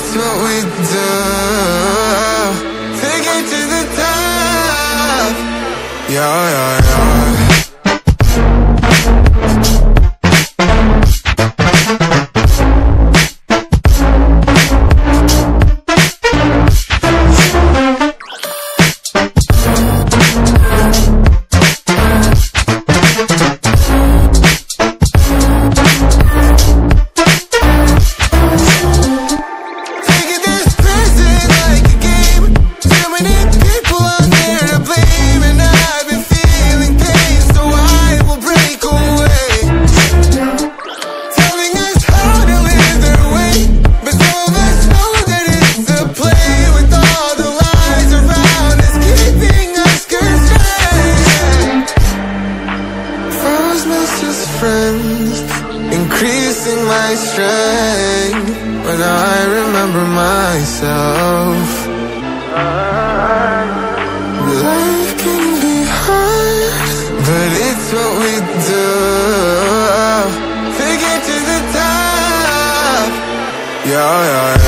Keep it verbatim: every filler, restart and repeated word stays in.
it's what we do to get to the top. Yeah, yeah, yeah. Increasing my strength when I remember myself. Life can be hard, but it's what we do to get to the top. Yeah, yeah.